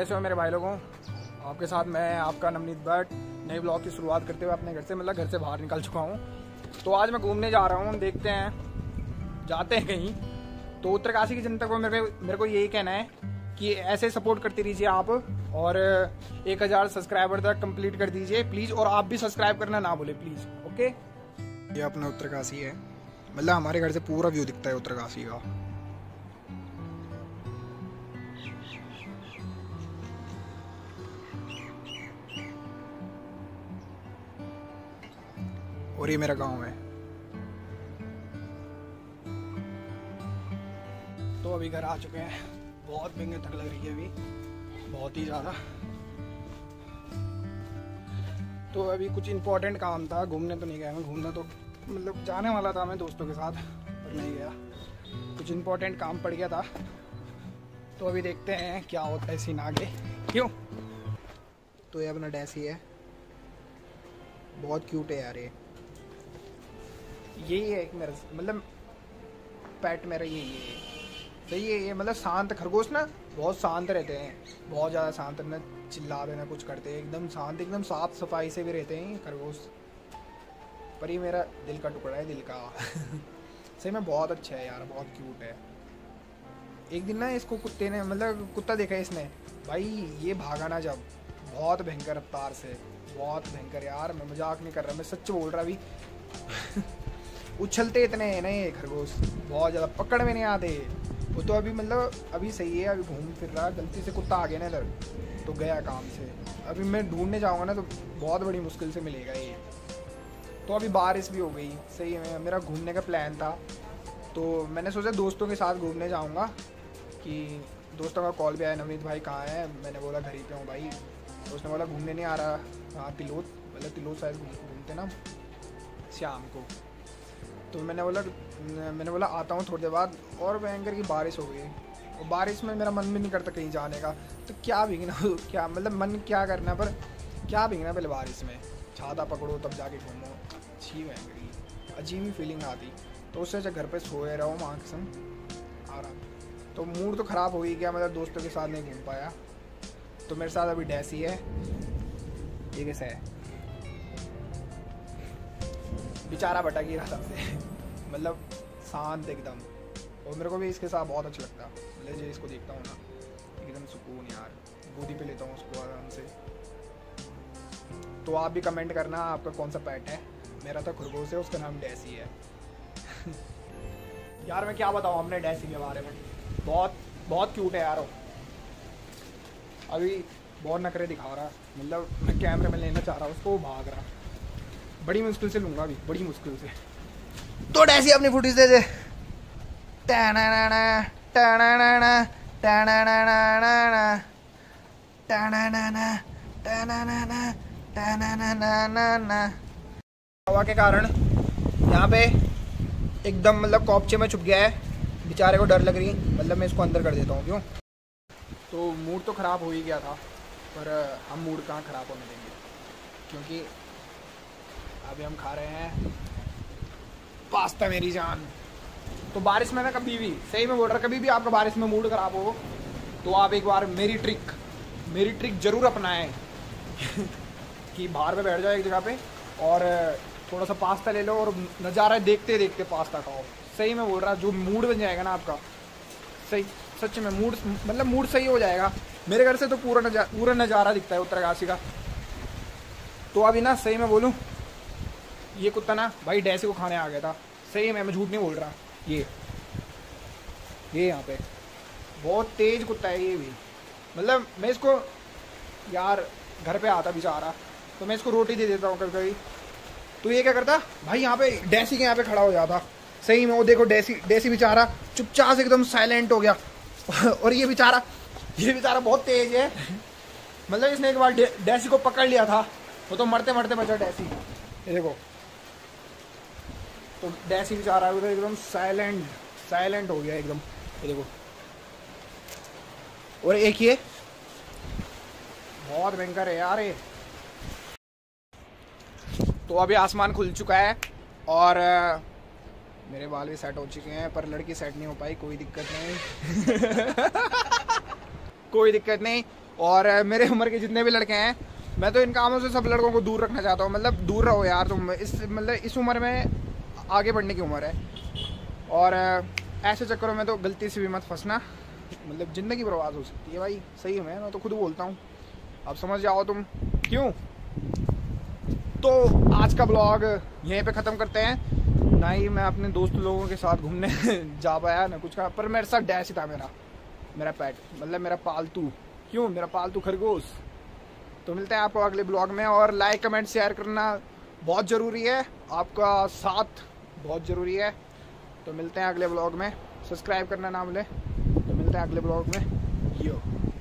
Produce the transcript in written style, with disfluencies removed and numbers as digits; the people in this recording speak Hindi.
कैसे हो मेरे भाई लोगों। आपके साथ मैं आपका नवनीत भट्ट नए ब्लॉग की शुरुआत करते हुए अपने घर से घर से बाहर निकल चुका हूँ। तो आज मैं घूमने जा रहा हूँ, देखते हैं जाते हैं कहीं। तो उत्तरकाशी की जनता को मेरे को यही कहना है कि ऐसे सपोर्ट करते रहिए आप, और 1000 सब्सक्राइबर तक कंप्लीट कर दीजिए प्लीज़। और आप भी सब्सक्राइब करना ना भूले प्लीज़, ओके। ये अपना उत्तरकाशी है, मतलब हमारे घर से पूरा व्यू दिखता है उत्तरकाशी का। और ये मेरा गांव है। तो अभी घर आ चुके हैं, बहुत महंगे थक लग रही है अभी, बहुत ही ज़्यादा। तो अभी कुछ इम्पोर्टेंट काम था, घूमने तो नहीं गया मैं। घूमना तो मतलब जाने वाला था मैं दोस्तों के साथ, पर नहीं गया, कुछ इम्पोर्टेंट काम पड़ गया था। तो अभी देखते हैं क्या होता है सीन आगे। क्यों? तो ये अपना डैसी है, बहुत क्यूट है यार। ये यही है एक मेरा, मतलब पेट मेरा यही है। सही है ये, मतलब शांत खरगोश ना बहुत शांत रहते हैं, बहुत ज़्यादा शांत, ना चिल्लाते ना कुछ करते हैं, एकदम शांत, एकदम साफ सफाई से भी रहते हैं खरगोश। पर ये मेरा दिल का टुकड़ा है, दिल का। सही में बहुत अच्छा है यार, बहुत क्यूट है। एक दिन ना इसको कुत्ते ने, मतलब कुत्ता देखा है इसने भाई, ये भागा ना जब, बहुत भयंकर रफ्तार से, बहुत भयंकर यार, मैं मजाक नहीं कर रहा, मैं सच बोल रहा। अभी उछलते इतने हैं ना ये खरगोश, बहुत ज़्यादा, पकड़ में नहीं आते वो। तो अभी मतलब अभी सही है, अभी घूम फिर रहा। गलती से कुत्ता आ गया ना इधर तो गया काम से। अभी मैं ढूंढने जाऊँगा ना तो बहुत बड़ी मुश्किल से मिलेगा ये। तो अभी बारिश भी हो गई, सही है। मेरा घूमने का प्लान था, तो मैंने सोचा दोस्तों के साथ घूमने जाऊँगा। कि दोस्तों का कॉल भी आया, नवनीत भाई कहाँ है। मैंने बोला घर ही पे हूँ भाई। तो उसने बोला घूमने नहीं आ रहा, हाँ तिलोत, मतलब तिलोत शायद घूमते ना शाम को। तो मैंने बोला आता हूँ थोड़ी देर बाद। और भयंकर की बारिश हो गई, और बारिश में मेरा मन भी नहीं करता कहीं जाने का। तो क्या भीगना, क्या मतलब मन क्या करना, पर क्या भीगना पहले बारिश में। छाता पकड़ो तब जाके घूमो, अच्छी भयंकर अजीब ही फीलिंग आती। तो उससे अच्छा घर पे सोए रहो माँ के संग आराम। तो मूड तो ख़राब हो ही गया, मतलब दोस्तों के साथ नहीं घूम पाया। तो मेरे साथ अभी डैसी है, ये कैसा है बेचारा, भटक ही रहा था से। मतलब शांत एकदम, और मेरे को भी इसके साथ बहुत अच्छा लगता है। मतलब जो इसको देखता हूँ ना, एकदम सुकून यार, गोदी पे लेता हूँ उसको आराम से। तो आप भी कमेंट करना आपका कौन सा पेट है। मेरा तो खरगोश है, उसका नाम डैसी है। यार मैं क्या बताऊँ अपने डैसी के बारे में, बहुत बहुत क्यूट है यार वो। अभी बहुत नखरे दिखा रहा, मतलब मैं कैमरे में लेना चाह रहा हूँ उसको, वो भाग रहा। बड़ी मुश्किल से लूँगा अभी, बड़ी मुश्किल से। तो डैसी अपनी फुटेज दे दे। हवा के कारण यहाँ पे एकदम मतलब कॉपचे में छुप गया है, बेचारे को डर लग रही। मतलब मैं इसको अंदर कर देता हूँ। क्यों? तो मूड तो ख़राब हो ही गया था, पर हम मूड कहाँ ख़राब होने देंगे, क्योंकि अभी हम खा रहे हैं पास्ता मेरी जान। तो बारिश में ना कभी भी, सही में बोल रहा, कभी भी आपका बारिश में मूड ख़राब हो तो आप एक बार मेरी ट्रिक ज़रूर अपनाएं। कि बाहर पे बैठ जाओ एक जगह पे, और थोड़ा सा पास्ता ले लो, और नज़ारा देखते देखते पास्ता खाओ। सही में बोल रहा, जो मूड बन जाएगा ना आपका, सही सच में मूड, मतलब मूड सही हो जाएगा। मेरे घर से तो पूरा नज़ारा दिखता है उत्तरकाशी का। तो अभी ना सही में बोलूँ, ये कुत्ता ना भाई डैसी को खाने आ गया था। सही में, मैं झूठ नहीं बोल रहा। ये यहाँ पे बहुत तेज कुत्ता है ये भी। मतलब मैं इसको यार घर पे आता बेचारा, तो मैं इसको रोटी दे देता हूँ कभी कभी। तो ये क्या करता भाई, यहाँ पे डैसी के यहाँ पे खड़ा हो जाता। सही में वो देखो डैसी बेचारा चुपचाप से एकदम साइलेंट हो गया। और ये बेचारा बहुत तेज है। मतलब इसने एक बार डैसी को पकड़ लिया था, वो तो मरते मरते बचा डैसी। ये देखो, तो डैसी बेचारा उधर एकदम साइलेंट हो गया एकदम। ये देखो, और एक ये बहुत भयंकर है यार ये। तो अभी आसमान खुल चुका है, और मेरे बाल भी सेट हो चुके हैं, पर लड़की सेट नहीं हो पाई। कोई दिक्कत नहीं। कोई दिक्कत नहीं। और मेरे उम्र के जितने भी लड़के हैं, मैं तो इन कामों से सब लड़कों को दूर रखना चाहता हूँ। मतलब दूर रहो यार तुम, इस उम्र में आगे बढ़ने की उम्र है। और ऐसे चक्करों में तो गलती से भी मत फंसना, मतलब ज़िंदगी बर्बाद हो सकती है भाई। सही है, मैं तो खुद बोलता हूँ, अब समझ जाओ तुम क्यों। तो आज का ब्लॉग यहीं पे ख़त्म करते हैं। ना ही मैं अपने दोस्त लोगों के साथ घूमने जा पाया ना कुछ का, पर मेरे साथ डैश ही था मेरा पेट, मतलब मेरा पालतू, क्यों, मेरा पालतू खरगोश। तो मिलते हैं आपको अगले ब्लॉग में, और लाइक कमेंट शेयर करना बहुत ज़रूरी है, आपका साथ बहुत ज़रूरी है। तो मिलते हैं अगले ब्लॉग में, सब्सक्राइब करना ना भूलें। तो मिलते हैं अगले ब्लॉग में, यो।